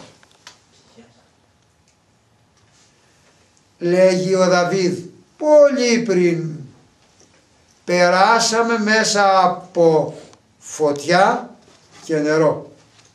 Λέγει ο Δαβίδ πολύ πριν, περάσαμε μέσα από φωτιά και νερό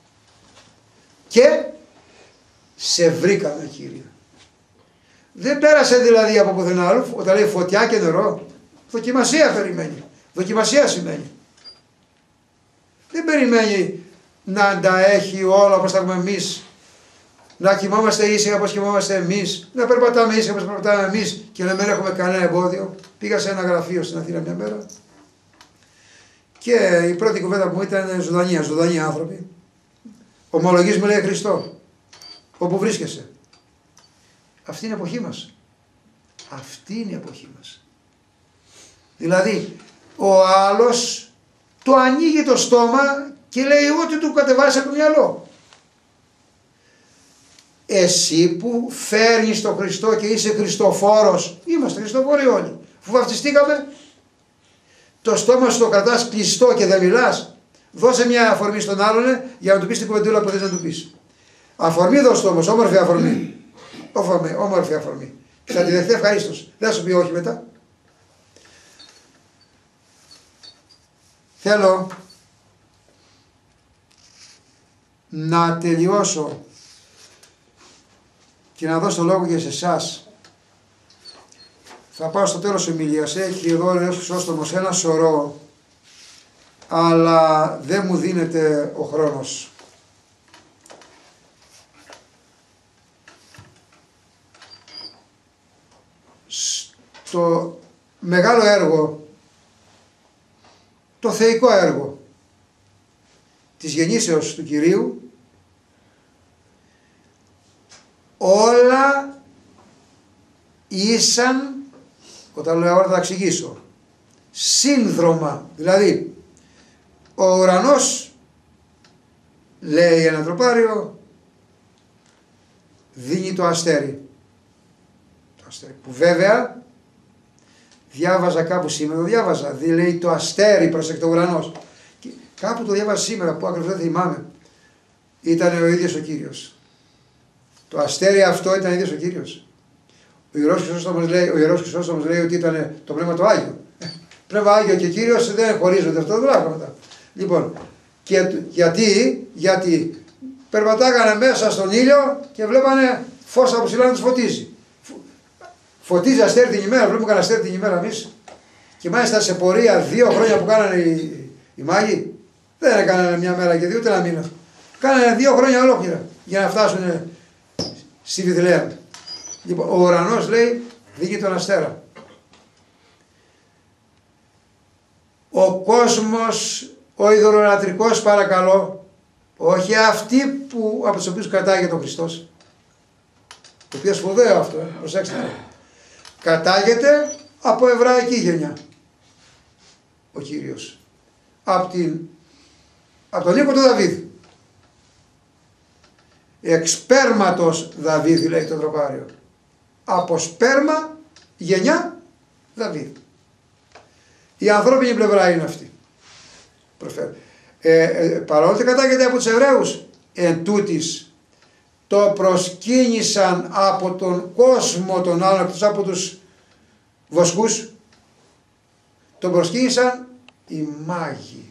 και σε βρήκαμε, Κύριε. Δεν πέρασε δηλαδή από πουθενά άλλο. Όταν λέει φωτιά και νερό, δοκιμασία περιμένει. Δοκιμασία σημαίνει. Δεν περιμένει να τα έχει όλα όπως τα έχουμε εμείς, να κοιμόμαστε ήσυχα όπως κοιμόμαστε εμείς, να περπατάμε ήσυχα όπως περπατάμε εμείς και να μην έχουμε κανένα εμπόδιο. Πήγα σε ένα γραφείο στην Αθήνα μια μέρα και η πρώτη κουβέντα που μου ήταν ζωντανή, ζωντανοί άνθρωποι. Ομολογείς, μου λέει, Χριστό, όπου βρίσκεσαι. Αυτή είναι η εποχή μας. Αυτή είναι η εποχή μας. Δηλαδή, ο άλλος του ανοίγει το στόμα και λέει ό,τι του κατεβάσει από το μυαλό. Εσύ που φέρνεις τον Χριστό και είσαι Χριστοφόρος, είμαστε Χριστοφόροι όλοι, αφού βαφτιστήκαμε, το στόμα σου το κρατάς κλειστό και δεν μιλάς, δώσε μια αφορμή στον άλλον για να του πεις την κουβεντούλα που θες να του πεις. Αφορμή δώσ' όμως, όμορφη αφορμή. Όφαμε, όμορφη αφορμή. Θα τη δεχτεί ευχαρίστως. Δεν θα σου πει όχι μετά. Θέλω να τελειώσω και να δώσω το λόγο και σε εσάς. Θα πάω στο τέλος της ομιλίας. Έχει εδώ ο Ιερός Χρυσόστομος ένα σωρό, αλλά δεν μου δίνεται ο χρόνος. Στο μεγάλο έργο, το θεϊκό έργο της γεννήσεως του Κυρίου, όλα ήσαν, όταν λέω όλα θα τα εξηγήσω, σύνδρομα. Δηλαδή ο ουρανός, λέει ένα τροπάριο, δίνει το αστέρι. Το αστέρι που βέβαια διάβαζα κάπου σήμερα, το διάβαζα, δι, λέει το αστέρι, προσεκτό ουρανός. Και κάπου το διάβαζα σήμερα που ακριβώς δεν θυμάμαι. Ήταν ο ίδιος ο Κύριος. Το αστέρι αυτό ήταν ο ίδιος ο Κύριος. Ο Ιερός Χρυσόστομος λέει, ο Ιερός Χρυσόστομος λέει ότι ήταν το Πνεύμα το Άγιο. Πνεύμα Άγιο και Κύριος δεν χωρίζονται, αυτό δεν πράγματα. Λοιπόν, και γιατί, γιατί περπατάγανε μέσα στον ήλιο και βλέπανε φως από ψηλά να τους φωτίζει. Φωτίζει αστέρι την ημέρα, βλέπουμε κανένα αστέρι την ημέρα εμείς. Και μάλιστα σε πορεία δύο χρόνια που κάνανε οι, οι μάγοι, δεν έκαναν μια μέρα και δύο, ούτε ένα μήνα. Κάνανε δύο χρόνια ολόκληρα για να φτάσουν στη Βηθλεέμ. Λοιπόν, ο ουρανός, λέει, δίνει τον αστέρα. Ο κόσμος, ο ειδωλολατρικός, παρακαλώ, όχι αυτοί που, από τους οποίους κατάγεται ο Χριστός. Το οποίο σπουδαίο αυτό, ε, προσέξτε. Κατάγεται από εβραϊκή γενιά ο Κύριος. Από, την, από τον οίκο του Δαβίδ. Εξπέρματος Δαβίδ, λέει το τροπάριο. Από σπέρμα γενιά Δαβίδ. Η ανθρώπινη πλευρά είναι αυτή. Ε, ε, παρόλο κατάγεται από τους Εβραίους, εν τούτης το προσκύνησαν από τον κόσμο των άλλων, από τους βοσκούς, τον προσκύνησαν οι μάγοι.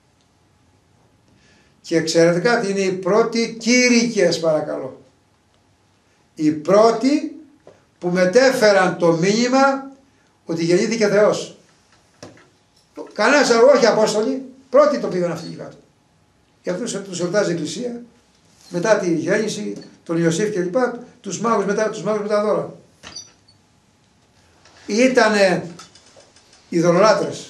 Και ξέρετε κάτι, είναι οι πρώτοι κήρυκες, παρακαλώ. Οι πρώτοι που μετέφεραν το μήνυμα ότι γεννήθηκε Θεός. Κανένας άλλο, όχι Απόστολοι, πρώτοι το πήγαν αυτοί κάτω. Και αυτούς τους εορτάζει η Εκκλησία, μετά τη γέννηση, τον Ιωσήφ και λοιπά, τους μάγους μετά, τους μάγους με τα δώρα. Ήτανε ειδωλολάτρες.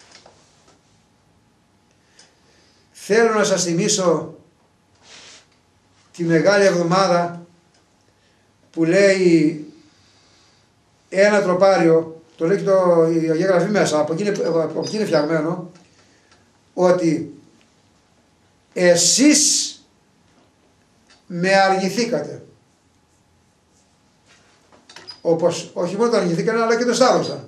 Θέλω να σας θυμίσω τη Μεγάλη Εβδομάδα που λέει ένα τροπάριο, το λέει και το, η Αγία Γραφή μέσα, από εκεί, από εκεί είναι φτιαγμένο, ότι εσείς με αρνηθήκατε. όπως όχι μόνο τον αγγιθήκαν αλλά και τον σταύρωσαν.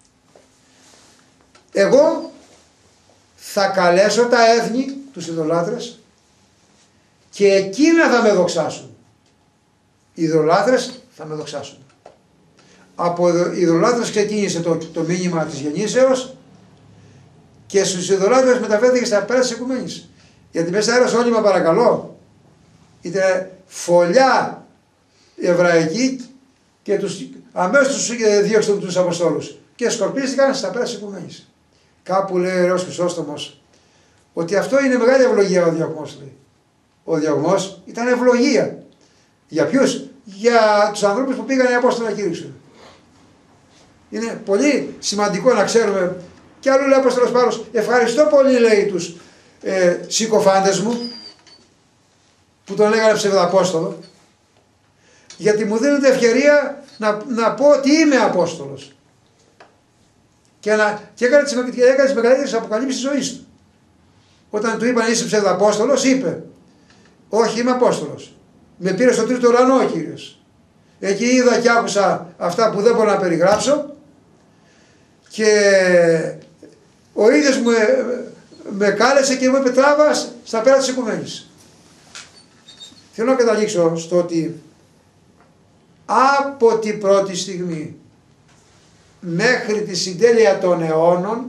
Εγώ θα καλέσω τα έθνη, τους ειδωλάτρες, και εκείνα θα με δοξάσουν. Οι ειδωλάτρες θα με δοξάσουν. Από ειδωλάτρες ξεκίνησε το, το μήνυμα της γεννήσεως και στους ειδωλάτρες μεταφέρθηκε στα πέρα της οικουμένης. Γιατί μέσα στα αέρας όλημα, παρακαλώ, ήταν φωλιά εβραϊκή και τους, αμέσως τους διώξαν τους Αποστόλους και σκορπίστηκαν στα πέρα της οικουμένης. Κάπου λέει ο Ιερός Χρυσόστομος ότι αυτό είναι μεγάλη ευλογία ο διωγμός. Λέει. Ο διωγμός ήταν ευλογία. Για ποιους? Για τους ανθρώπους που πήγαν οι Απόστολοι να κήρυξουν. Είναι πολύ σημαντικό να ξέρουμε. Και αλλού λέει ο Απόστολος Παύλος, ευχαριστώ πολύ, λέει, τους ε, συκοφάντες μου που τον λέγανε ψευδαπόστολο, γιατί μου δίνουν ευκαιρία να, να πω ότι είμαι Απόστολος. Και, να, και έκανε τις, τις μεγαλύτερες αποκαλύψεις της ζωής του. Όταν του είπαν είσαι ψευδαπόστολος, είπε, όχι, είμαι Απόστολος. Με πήρε στο τρίτο ουρανό ο Κύριος. Εκεί είδα και άκουσα αυτά που δεν μπορώ να περιγράψω και ο ίδιος μου με κάλεσε και μου είπε τράβα στα πέρα της οικουμένης. Θέλω να καταλήξω στο ότι από την πρώτη στιγμή μέχρι τη συντέλεια των αιώνων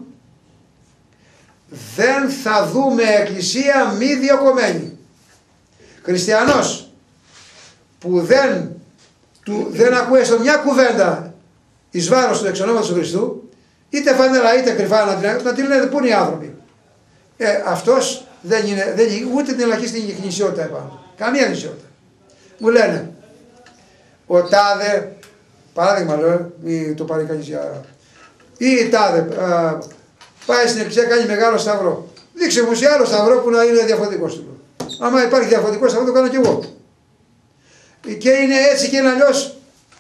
δεν θα δούμε εκκλησία μη διοκομμένη. Χριστιανός που δεν, του, δεν ακούει στο μια κουβέντα εις βάρος του εξ ονόματος του Χριστού, είτε φανερά είτε κρυφά να την, να την λένε πού είναι οι άνθρωποι. Ε, αυτός δεν είναι, δεν είναι ούτε την ελαχίστη γνησιότητα επάνω. Καμία γνησιότητα. Μου λένε, ο τάδε, παράδειγμα λέω, μη το πάρει κανείς για... ή η τάδε α, πάει στην εκκλησία, κάνει μεγάλο σταυρό. Δείξε μου σε άλλο σταυρό που να είναι διαφορετικός του. Άμα υπάρχει διαφορετικό σταυρό, το κάνω κι εγώ. Και είναι έτσι και είναι αλλιώς.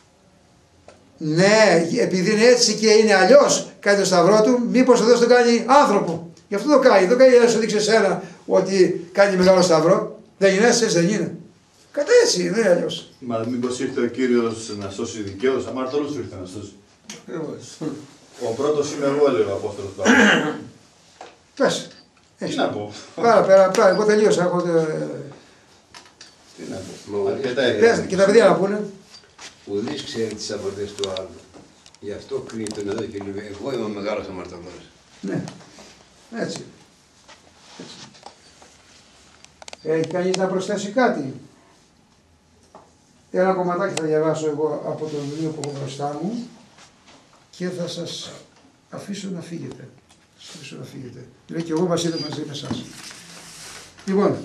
Ναι, επειδή είναι έτσι και είναι αλλιώς, κάνει το σταυρό του, μήπως ο Θεός τον κάνει άνθρωπο. Γι' αυτό το κάνει. Δεν κάνει να σου δείξει εσένα ότι κάνει μεγάλο σταυρό. Δεν είναι έτσι, δεν είναι. Κατά έτσι, δεν είναι αλλιώς. Μα μήπως ήρθε ο Κύριος να σώσει δικαίους, αμαρτωλούς ήρθε να σώσει. Ο πρώτος είμαι εγώ, λέει ο Απόστολος Παύλος. Πες. Τι να πω. Πάρα πέρα, πέρα, εγώ τελείωσα. Έχω... Τι να πω. Αρκετά Πες, και τα παιδιά να πούνε. Ουδής ξέρει τις απορίες του άλλου. Γι' αυτό κρίνει τον εδώ και λέει, εγώ είμαι ο μεγάλος αμαρτωλός. Ναι, έτσι. έτσι. Έχει κανείς να προσθέσει κάτι? Ένα κομματάκι θα διαβάσω εγώ από το βιβλίο που έχω μπροστά μου και θα σας αφήσω να φύγετε. Σας αφήσω να φύγετε. Λέει και εγώ βασίλειο μαζί με εσάς. Λοιπόν,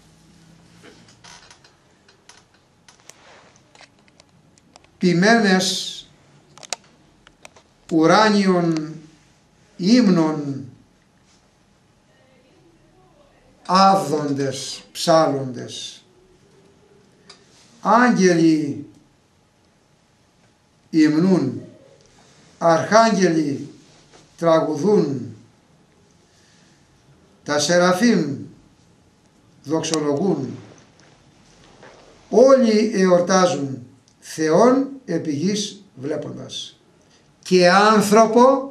ποιμένες ουράνιων ύμνων άβδοντες ψάλλοντες, άγγελοι υμνούν, αρχάγγελοι τραγουδούν, τα σεραφείμ δοξολογούν, όλοι εορτάζουν Θεόν επί γης βλέποντας και άνθρωπο,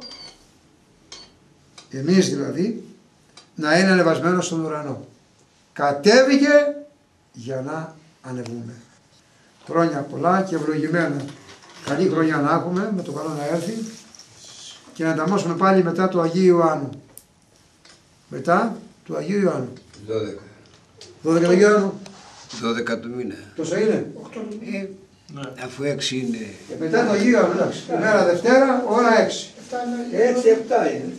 εμείς δηλαδή, να είναι ανεβασμένο στον ουρανό. Κατέβηκε για να ανεβούμε. Χρόνια πολλά και ευλογημένα. Καλή χρονιά να έχουμε, με το καλό να έρθει και να ανταμώσουμε πάλι μετά του Αγίου Ιωάννου. Μετά του Αγίου Ιωάννου. Δώδεκα. Δώδεκα του Αγίου Ιωάννου. Δώδεκα του μήνα. Τόσο είναι. Ε, ναι. Αφού έξι είναι. Και μετά το Αγίου Ιωάννου, εντάξει. Ημέρα Δευτέρα, ώρα έξι. Έτσι, επτά είναι.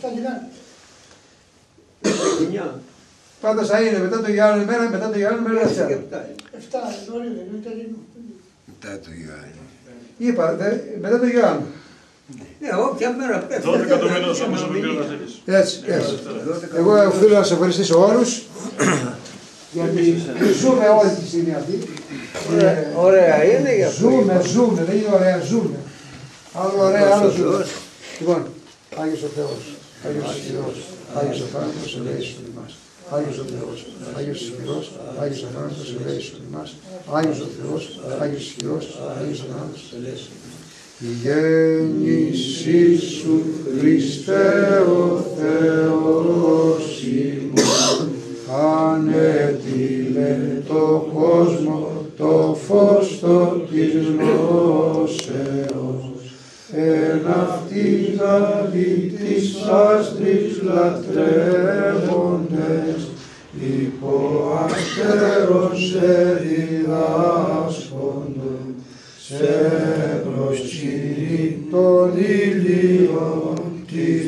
Πάντως θα είναι μετά το Ιωάννου ημέρα, μετά το Ιωάννου ημέρα Δευτέρα. Εφτά, νωρίτερα, είναι Ιταλινό. Μετά το Ιωάννου. Είπα, δε, μετά το Ιωάννου. Ναι, όποια μέρα πρέπει. δώδεκα το μήνα όπως ο Κύριος Βασίλης. Έτσι, έτσι. Εγώ οφείλω να σε ευχαριστήσω όλους. Γιατί ζούμε όλη τη στιγμή αυτή. Ωραία είναι για αυτό. Ζούμε, ζούμε, δεν είναι ωραία, ζούμε. Άλλο ωραία, άλλο ζούμε. Λοιπόν, Άγιος ο Θεός, Άγιος ο Σπυρός, Άγιος ο Θάνατος, ελέησον ημάς. Άγιος ο Θεός, Άγιος ο Σπυρός, Άγιος ο Θάνατος, ελέησον ημάς. Άγιος ο Θεός, Άγιος ο Σπυρός, Άγιος ο Θάνατος, ελέησον ημάς. Η γέννησή σου Χριστέ ο Θεός ημών, ανέτειλε το κόσμο το φως το της γνώσεως, εν αυτή γαλή της άστρης λατρεύοντες, υπό αστέρος εριδάσκοντων, σε προσκύνη των ηλίων της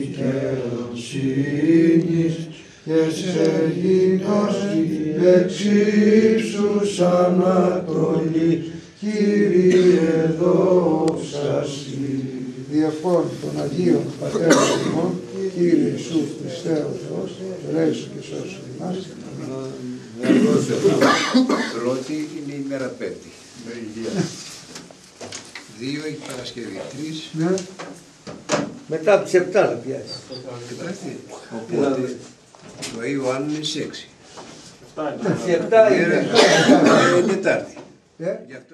δικαιοσύνης και σε γινώση εξ ύψους ανατολής, Κύριε δόξα Συ. Διεφών των Αγίων Πατέρων ημών, Κύριε Ιησού Χριστέ ο Θεός, ελέησον και σώσον ημάς. Πρώτη είναι η μέρα Πέμπτη. Δύο η Παρασκευή. Τρεις. Ναι. Μετά από τις επτά θα πιάσει. Κοιτάξτε. Οπότε το Ιωάννης έξι. Στις επτά είναι. Είναι Τετάρτη. Ε? Γι' αυτό